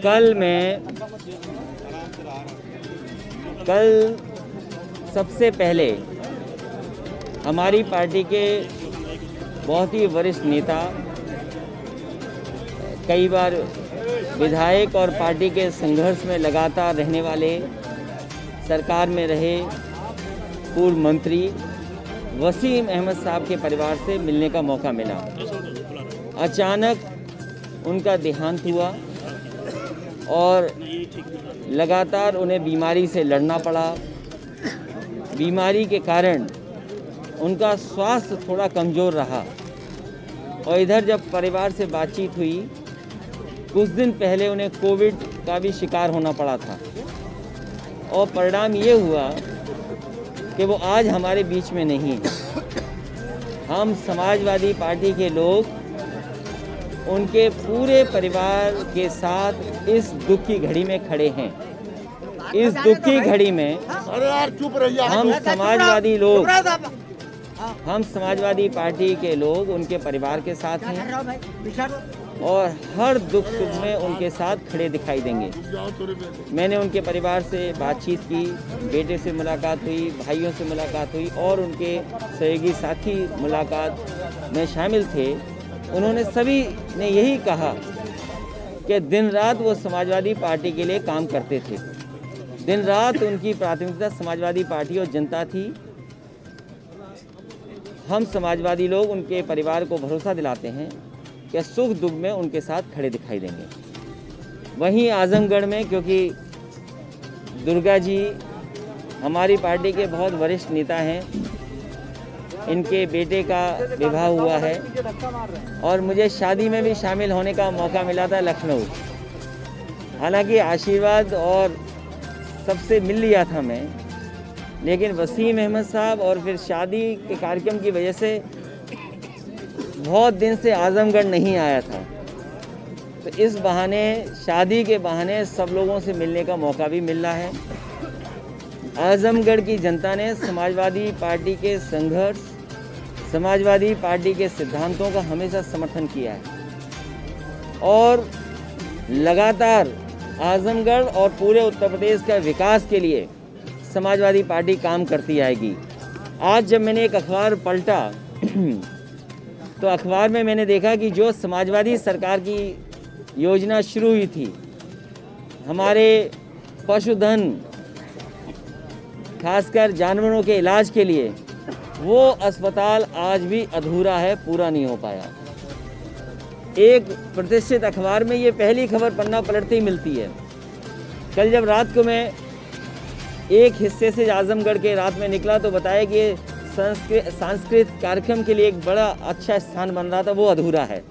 कल सबसे पहले हमारी पार्टी के बहुत ही वरिष्ठ नेता, कई बार विधायक और पार्टी के संघर्ष में लगातार रहने वाले, सरकार में रहे पूर्व मंत्री वसीम अहमद साहब के परिवार से मिलने का मौका मिला। अचानक उनका देहांत हुआ और लगातार उन्हें बीमारी से लड़ना पड़ा। बीमारी के कारण उनका स्वास्थ्य थोड़ा कमज़ोर रहा और इधर जब परिवार से बातचीत हुई, कुछ दिन पहले उन्हें कोविड का भी शिकार होना पड़ा था और परिणाम ये हुआ कि वो आज हमारे बीच में नहीं। हम समाजवादी पार्टी के लोग उनके पूरे परिवार के साथ इस दुख की घड़ी में खड़े हैं। इस दुख की घड़ी में हम समाजवादी पार्टी के लोग उनके परिवार के साथ हैं और हर दुख सुख में उनके साथ खड़े दिखाई देंगे। मैंने उनके परिवार से बातचीत की, बेटे से मुलाकात हुई, भाइयों से मुलाकात हुई और उनके सहयोगी साथी मुलाकात में शामिल थे। उन्होंने सभी ने यही कहा कि दिन रात वो समाजवादी पार्टी के लिए काम करते थे। दिन रात उनकी प्राथमिकता समाजवादी पार्टी और जनता थी। हम समाजवादी लोग उनके परिवार को भरोसा दिलाते हैं कि सुख दुख में उनके साथ खड़े दिखाई देंगे। वहीं आजमगढ़ में, क्योंकि दुर्गा जी हमारी पार्टी के बहुत वरिष्ठ नेता हैं, इनके बेटे का विवाह हुआ है और मुझे शादी में भी शामिल होने का मौका मिला था लखनऊ। हालांकि आशीर्वाद और सबसे मिल लिया था मैं, लेकिन वसीम अहमद साहब और फिर शादी के कार्यक्रम की वजह से बहुत दिन से आजमगढ़ नहीं आया था। तो इस बहाने, शादी के बहाने सब लोगों से मिलने का मौका भी मिल रहा है। आजमगढ़ की जनता ने समाजवादी पार्टी के संघर्ष, समाजवादी पार्टी के सिद्धांतों का हमेशा समर्थन किया है और लगातार आजमगढ़ और पूरे उत्तर प्रदेश का विकास के लिए समाजवादी पार्टी काम करती आएगी। आज जब मैंने एक अखबार पलटा तो अखबार में मैंने देखा कि जो समाजवादी सरकार की योजना शुरू हुई थी हमारे पशुधन, खासकर जानवरों के इलाज के लिए, वो अस्पताल आज भी अधूरा है, पूरा नहीं हो पाया। एक प्रतिष्ठित अखबार में ये पहली खबर पन्ना पलटते ही मिलती है। कल जब रात को मैं एक हिस्से से आजमगढ़ के रात में निकला तो बताया कि सांस्कृतिक कार्यक्रम के लिए एक बड़ा अच्छा स्थान बन रहा था, वो अधूरा है,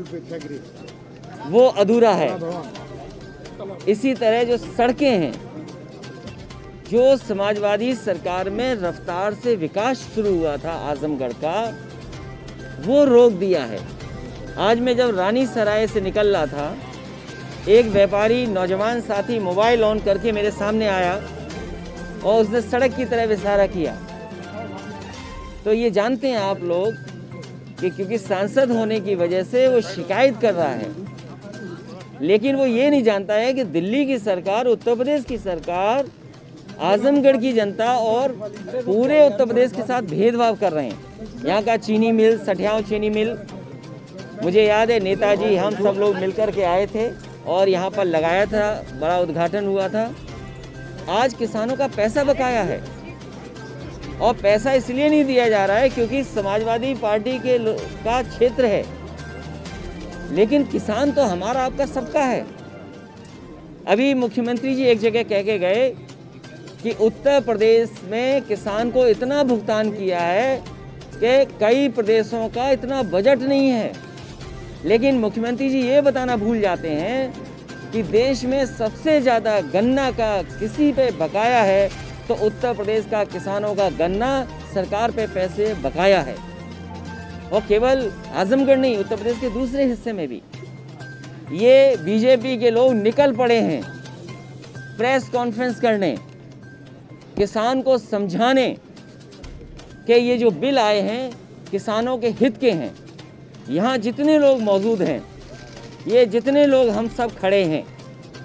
वो अधूरा है। इसी तरह जो सड़कें हैं, जो समाजवादी सरकार में रफ्तार से विकास शुरू हुआ था आजमगढ़ का, वो रोक दिया है। आज मैं जब रानी सराय से निकल रहा था, एक व्यापारी नौजवान साथी मोबाइल ऑन करके मेरे सामने आया और उसने सड़क की तरफ इशारा किया। तो ये जानते हैं आप लोग कि क्योंकि सांसद होने की वजह से वो शिकायत कर रहा है, लेकिन वो ये नहीं जानता है कि दिल्ली की सरकार, उत्तर प्रदेश की सरकार आजमगढ़ की जनता और पूरे उत्तर प्रदेश के साथ भेदभाव कर रहे हैं। यहाँ का चीनी मिल, सठियाव चीनी मिल, मुझे याद है नेताजी हम सब लोग मिलकर के आए थे और यहाँ पर लगाया था, बड़ा उद्घाटन हुआ था। आज किसानों का पैसा बकाया है और पैसा इसलिए नहीं दिया जा रहा है क्योंकि समाजवादी पार्टी के का क्षेत्र है, लेकिन किसान तो हमारा आपका सबका है। अभी मुख्यमंत्री जी एक जगह कह के गए कि उत्तर प्रदेश में किसान को इतना भुगतान किया है कि कई प्रदेशों का इतना बजट नहीं है, लेकिन मुख्यमंत्री जी ये बताना भूल जाते हैं कि देश में सबसे ज़्यादा गन्ना का किसी पे बकाया है तो उत्तर प्रदेश का किसानों का गन्ना सरकार पे पैसे बकाया है। और केवल आजमगढ़ नहीं, उत्तर प्रदेश के दूसरे हिस्से में भी ये बीजेपी के लोग निकल पड़े हैं प्रेस कॉन्फ्रेंस करने, किसान को समझाने कि ये जो बिल आए हैं किसानों के हित के हैं। यहाँ जितने लोग मौजूद हैं, ये जितने लोग हम सब खड़े हैं,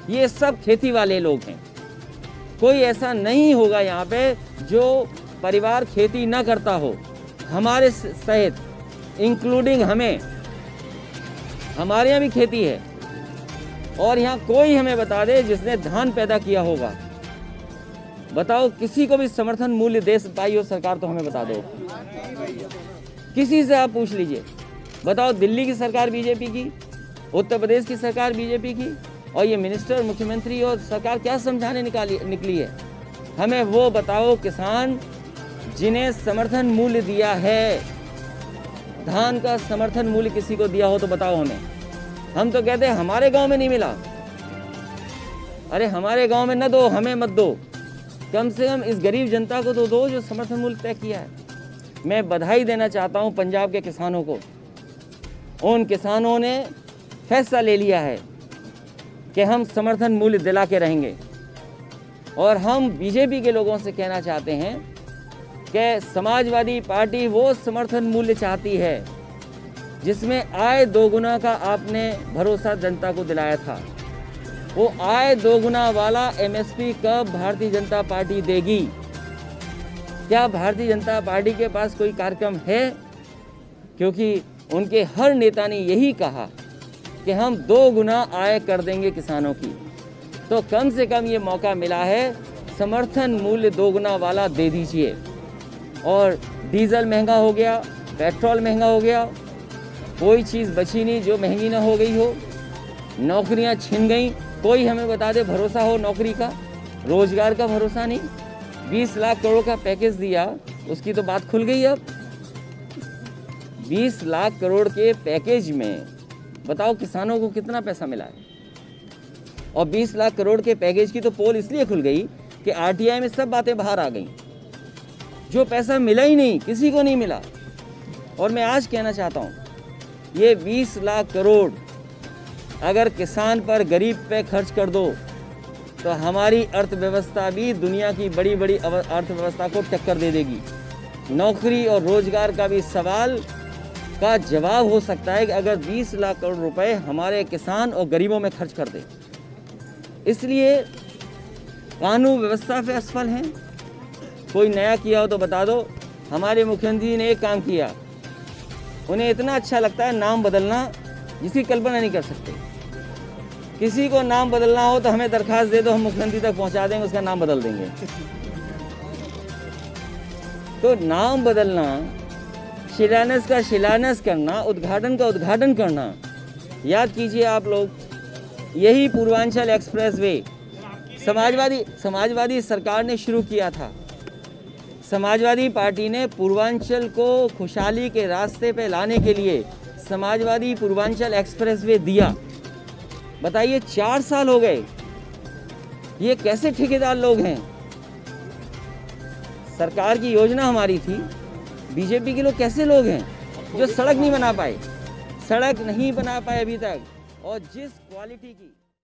ये सब खेती वाले लोग हैं। कोई ऐसा नहीं होगा यहाँ पे जो परिवार खेती ना करता हो, हमारे सहित इंक्लूडिंग हमें। हमारे यहाँ भी खेती है और यहाँ कोई हमें बता दे जिसने धान पैदा किया होगा। बताओ, किसी को भी समर्थन मूल्य दे पाई हो सरकार तो हमें बता दो। किसी से आप पूछ लीजिए। बताओ, दिल्ली की सरकार बीजेपी की, उत्तर प्रदेश की सरकार बीजेपी की, और ये मिनिस्टर, मुख्यमंत्री और सरकार क्या समझाने निकली है? हमें वो बताओ किसान जिन्हें समर्थन मूल्य दिया है। धान का समर्थन मूल्य किसी को दिया हो तो बताओ हमें। हम तो कहते हैं हमारे गांव में नहीं मिला। अरे हमारे गांव में न दो, हमें मत दो, कम से कम इस गरीब जनता को तो दो जो समर्थन मूल्य तय किया है। मैं बधाई देना चाहता हूं पंजाब के किसानों को। उन किसानों ने फैसला ले लिया है कि हम समर्थन मूल्य दिला के रहेंगे। और हम बीजेपी के लोगों से कहना चाहते हैं कि समाजवादी पार्टी वो समर्थन मूल्य चाहती है जिसमें आय दोगुना का आपने भरोसा जनता को दिलाया था। वो आय दोगुना वाला एमएसपी कब भारतीय जनता पार्टी देगी? क्या भारतीय जनता पार्टी के पास कोई कार्यक्रम है? क्योंकि उनके हर नेता ने यही कहा कि हम 2 गुना आय कर देंगे किसानों की। तो कम से कम ये मौका मिला है, समर्थन मूल्य 2 गुना वाला दे दीजिए। और डीजल महंगा हो गया, पेट्रोल महंगा हो गया, कोई चीज़ बची नहीं जो महंगी ना हो गई हो। नौकरियां छिन गई, कोई हमें बता दे भरोसा हो नौकरी का, रोजगार का भरोसा नहीं। 20 लाख करोड़ का पैकेज दिया, उसकी तो बात खुल गई। अब 20 लाख करोड़ के पैकेज में बताओ किसानों को कितना पैसा मिला है? और 20 लाख करोड़ के पैकेज की तो पोल इसलिए खुल गई कि आरटीआई में सब बातें बाहर आ गई। जो पैसा मिला ही नहीं, किसी को नहीं मिला। और मैं आज कहना चाहता हूँ, ये 20 लाख करोड़ अगर किसान पर, गरीब पे खर्च कर दो तो हमारी अर्थव्यवस्था भी दुनिया की बड़ी बड़ी अर्थव्यवस्था को टक्कर दे देगी। नौकरी और रोजगार का भी सवाल का जवाब हो सकता है कि अगर 20 लाख करोड़ रुपए हमारे किसान और गरीबों में खर्च कर दे। इसलिए कानून व्यवस्था पे असफल हैं। कोई नया किया हो तो बता दो। हमारे मुख्यमंत्री ने एक काम किया, उन्हें इतना अच्छा लगता है नाम बदलना जिसकी कल्पना नहीं कर सकते। किसी को नाम बदलना हो तो हमें दरखास्त दे दो, हम मुख्यमंत्री तक पहुंचा देंगे, उसका नाम बदल देंगे। तो नाम बदलना, शिलान्यास का शिलान्यास करना, उद्घाटन का उद्घाटन करना। याद कीजिए आप लोग, यही पूर्वांचल एक्सप्रेसवे समाजवादी सरकार ने शुरू किया था। समाजवादी पार्टी ने पूर्वांचल को खुशहाली के रास्ते पे लाने के लिए समाजवादी पूर्वांचल एक्सप्रेसवे दिया। बताइए 4 साल हो गए। ये कैसे ठेकेदार लोग हैं? सरकार की योजना हमारी थी, बीजेपी के लोग कैसे लोग हैं जो सड़क नहीं बना पाए? सड़क नहीं बना पाए अभी तक। और जिस क्वालिटी की